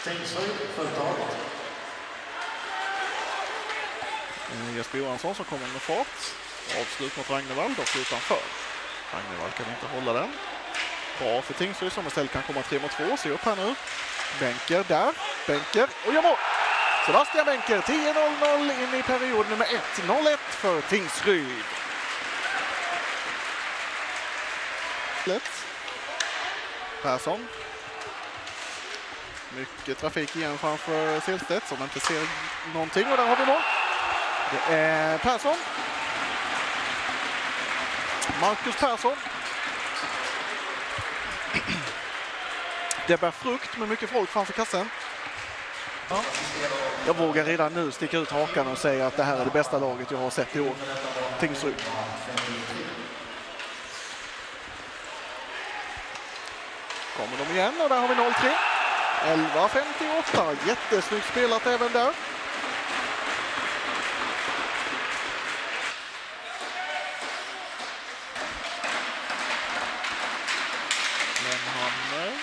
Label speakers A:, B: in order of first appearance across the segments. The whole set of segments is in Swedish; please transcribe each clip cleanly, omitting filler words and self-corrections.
A: Jesper Johansson som kommer med fart. Avslut mot Ragnevall, dock utanför. Ragnevall kan inte hålla den. Bra för Tingsryd som istället kan komma 3-2. Se upp här nu. Bänker där. Bänker och gör mål. Sebastian Bänker, 10-0-0 in i period nummer 1. 0-1 för Tingsryd. Persson. Mycket trafik igen framför Silstedt som inte ser någonting. Och där har vi mål. Det är Persson. Marcus Persson. Det bär frukt med mycket folk framför kassen. Ja. Jag vågar redan nu sticka ut hakan och säga att det här är det bästa laget jag har sett i år. Tingsryd. Kommer de igen och där har vi 0-3. 11-58. Jättesnyggt spelat även där. Lenhammer.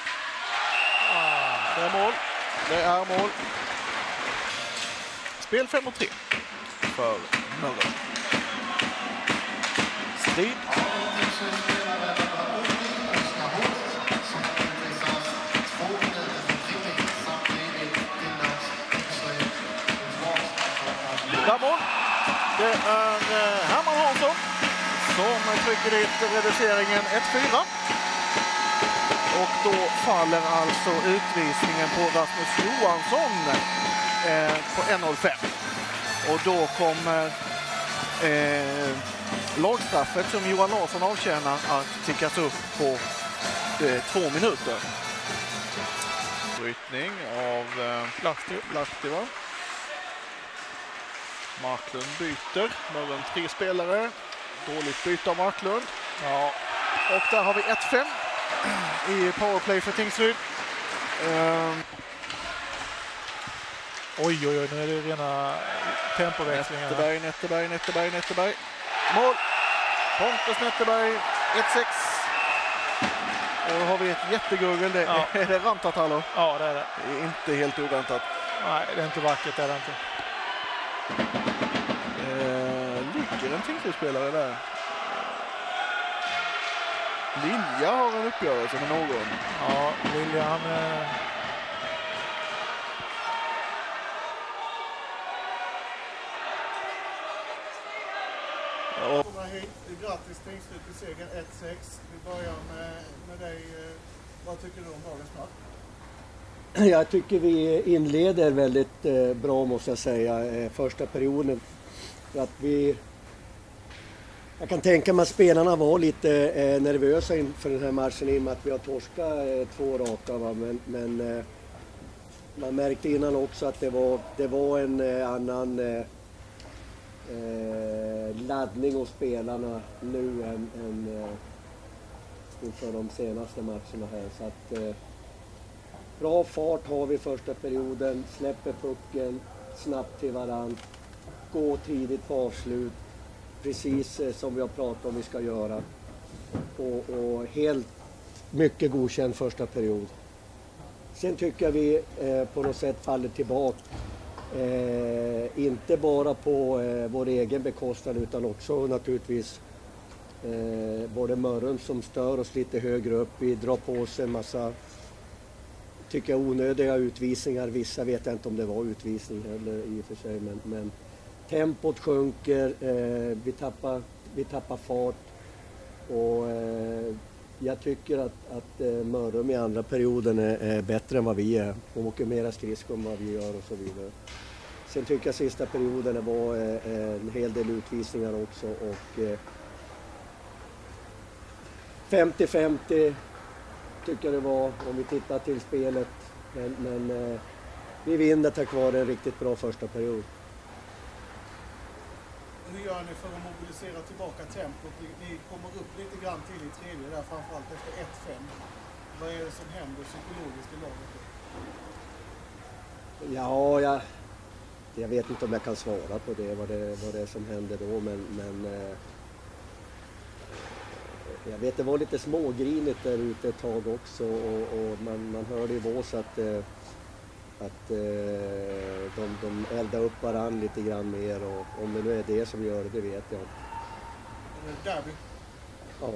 A: Det är mål. Det är mål. Spel 5-3 för Mörrum. Strid. Där mål. Det är Herman Hansson som trycker dit reduceringen 1-4. Och då faller alltså utvisningen på Rasmus Johansson på 1-0-5. Och då kommer lagstraffet som Johan Larsson avtjänar att tickas upp på 2 minuter. Brytning av Lahti, va? Marklund byter. Mörrum 3 spelare. Dåligt byte av Marklund. Ja. Och där har vi 1-5 i powerplay för Tingsryd.
B: Oj, nu är det rena tempoväxlingar.
A: Netterberg. Mål! Pontus Netterberg, 1-6. Och då har vi ett jättegurgel. Är det Rantatalo?
B: Ja, det är det.
A: Det är inte helt oväntat.
B: Nej, det är inte vackert, det är det inte.
A: Ligger en Tingsryd-spelare där? Lilja har en uppgörelse med någon.
B: Ja, Lilja han...
A: Grattis Tingsryd till segern 1-6. Vi börjar med dig. Vad tycker du om dagens match?
C: Jag tycker vi inleder väldigt bra, måste jag säga, första perioden. För att jag kan tänka mig att spelarna var lite nervösa inför den här matchen i och med att vi har torskat 2 raka. Va? Men man märkte innan också att det var en annan laddning hos spelarna nu än inför de senaste matcherna här. Så att, bra fart har vi första perioden, släpper pucken snabbt till varann, gå tidigt på avslut, precis som vi har pratat om vi ska göra. Och helt mycket godkänd första period. Sen tycker jag vi på något sätt faller tillbaka. Inte bara på vår egen bekostnad utan också naturligtvis både Mörrum som stör oss lite högre upp. Vi drar på oss en massa, tycker jag, onödiga utvisningar. Vissa vet jag inte om det var utvisning eller i och för sig, men tempot sjunker, vi tappar fart och jag tycker att Mörrum i andra perioden är bättre än vad vi är. De åker mera skridskor än vad vi gör och så vidare. Sen tycker jag sista perioden det var en hel del utvisningar också och 50-50 tycker jag det var om vi tittar till spelet. Men vi vinner tack vare en riktigt bra första period.
A: Hur gör ni för att mobilisera tillbaka tempot? Ni kommer upp lite grann till i tredje där, framförallt efter 1-5. Vad är det som händer psykologiskt i laget?
C: Ja, jag vet inte om jag kan svara på det, vad det är som händer då, men jag vet det var lite smågrinigt där ute ett tag också och man hörde i vås att att de eldar upp varandra lite grann mer, och om det nu är det som gör det vet jag inte.
A: Derby.
C: Ja.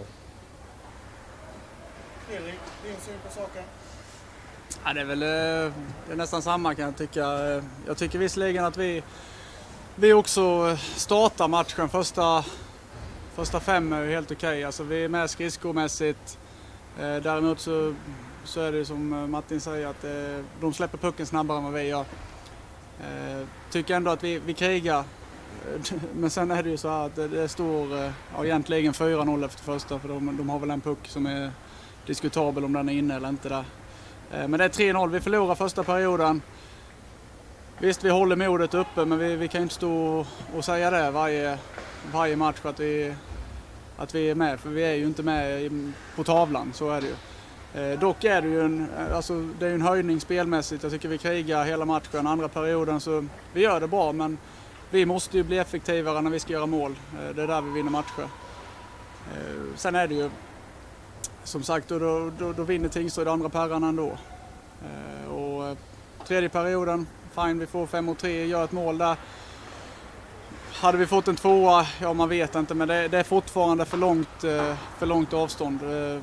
A: Fredrik, din syn på saken?
D: Ja, det är väl det är nästan samma kan jag tycka. Jag tycker visserligen att vi också startar matchen. Första 5 är helt okej. Alltså, vi är med skridskomässigt. Däremot så är det som Martin säger att de släpper pucken snabbare än vad vi gör. Tycker ändå att vi krigar. Men sen är det ju så här att det står egentligen 4-0 efter första, för de har väl en puck som är diskutabel om den är inne eller inte där. Men det är 3-0, vi förlorar första perioden. Visst, vi håller modet uppe, men vi kan inte stå och säga det varje match att vi är med, för vi är ju inte med på tavlan, så är det ju. Dock är det ju en höjning spelmässigt. Jag tycker vi krigar hela matchen. Andra perioden så vi gör det bra, men vi måste ju bli effektivare när vi ska göra mål. Det är där vi vinner matcher. Sen är det ju som sagt, då vinner Tingsryd andra perran ändå. Och tredje perioden, fine, vi får 5-3, gör ett mål där. Hade vi fått en 2, ja man vet inte, men det är fortfarande för långt avstånd.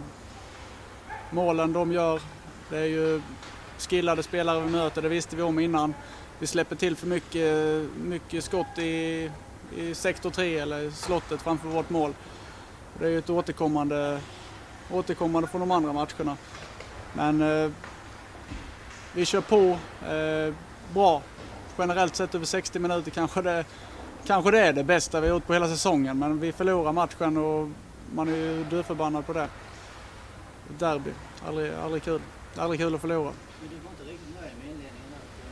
D: Målen de gör, det är ju skillade spelare vi möter, det visste vi om innan. Vi släpper till för mycket skott i sektor 3 eller slottet framför vårt mål. Det är ju ett återkommande från de andra matcherna. Men vi kör på bra. Generellt sett över 60 minuter kanske det är det bästa vi har gjort på hela säsongen. Men vi förlorar matchen och man är ju dödförbannad på det. Derby, aldrig kul. Aldrig kul att förlora.
E: Men du var inte riktigt nöjd med inledningen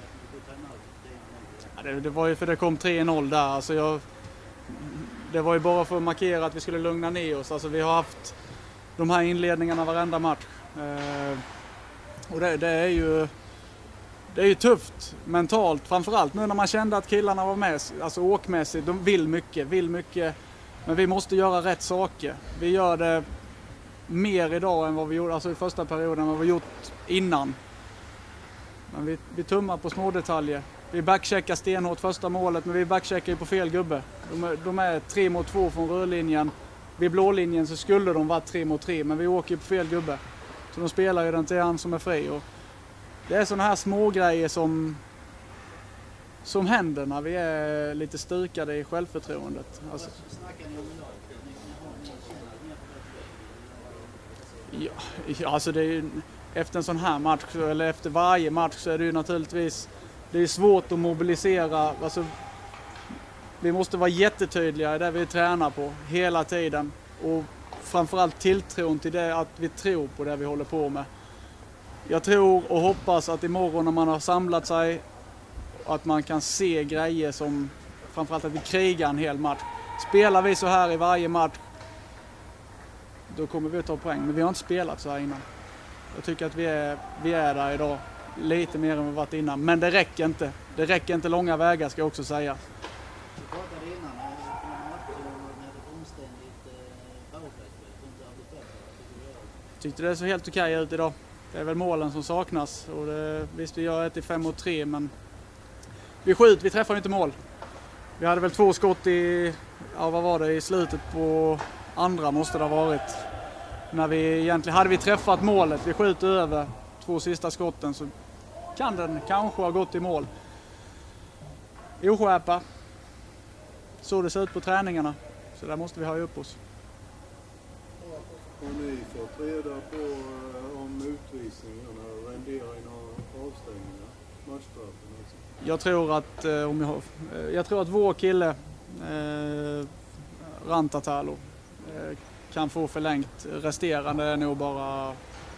E: där?
D: Ja, det var ju för det kom 3-0 där. Alltså det var ju bara för att markera att vi skulle lugna ner oss. Alltså vi har haft de här inledningarna varenda match. Och det är ju tufft mentalt, framförallt nu när man kände att killarna var med, alltså åkmässigt, de vill mycket, men vi måste göra rätt saker. Vi gör det mer idag än vad vi gjorde, alltså i första perioden, än vad vi gjort innan. Men vi tummar på små detaljer. Vi backcheckar stenhårt första målet, men vi backcheckar ju på fel gubbe. De är 3-2 från rörlinjen. Vid blålinjen så skulle de vara 3-3, men vi åker ju på fel gubbe. Så de spelar ju den till han som är fri. Och det är såna här små grejer som händer när vi är lite styrkade i självförtroendet. Alltså.
E: Snackar ni om idag?
D: Ja, alltså det är ju, efter en sån här match, eller efter varje match, så är det ju naturligtvis det är svårt att mobilisera. Alltså, vi måste vara jättetydliga i det vi tränar på hela tiden. Och framförallt tilltron till det, att vi tror på det vi håller på med. Jag tror och hoppas att imorgon när man har samlat sig, att man kan se grejer som framförallt att vi krigar en hel match. Spelar vi så här i varje match, då kommer vi att ta poäng. Men vi har inte spelat så här innan. Jag tycker att vi är där idag lite mer än vi varit innan. Men det räcker inte. Det räcker inte långa vägar, ska jag också säga.
E: Du pratade innan för några matcher med ett omständigt powerplay-spel. Inte har blivit bättre.
D: Jag tyckte det såg helt okej ut idag. Det är väl målen som saknas. Och visst, vi gör 1-5-3, men vi träffar inte mål. Vi hade väl 2 skott i slutet på andra måste det ha varit. När vi egentligen hade vi träffat målet, vi skjuter över 2 sista skotten, så kan den kanske ha gått i mål. Oskärpa. Så det ser ut på träningarna. Så där måste vi ha upp oss.
F: Har ni fått reda på om utvisningarna renderar i några avstängningar? Matchstraffen alltså?
D: Jag tror att vår kille Rantatalo kan få förlängt. Resterande är nog bara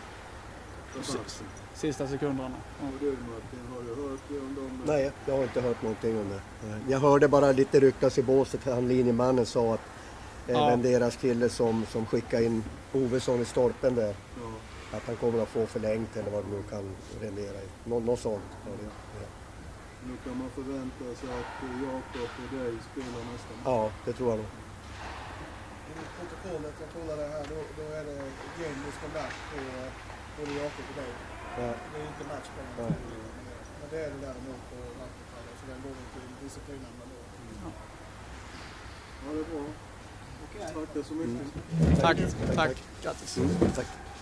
D: sista sekunderna. Ja.
F: Och du Martin, har du hört om dem?
C: Nej, jag har inte hört någonting om det. Jag hörde bara lite ryktas i båset. Han linjemannen sa att även deras kille som skickade in Ovesson i stolpen där, att han kommer att få förlängt eller vad det nu kan rendera i. Något sånt.
F: Nu kan man förvänta sig att Jakob och dig spelar nästan.
C: Ja, det tror jag nog.
A: Enligt protokollet, jag kollade här, då är det James som match på både Jakob och dig.
C: Ja.
A: Det är inte match på
C: Nej.
G: Men det är det däremot på Vattenfall, så den går vi till disciplinnämnden då.
F: Ja, det är bra.
G: Okej.
F: Tack så mycket.
D: Tack. Grattis.
C: Tack.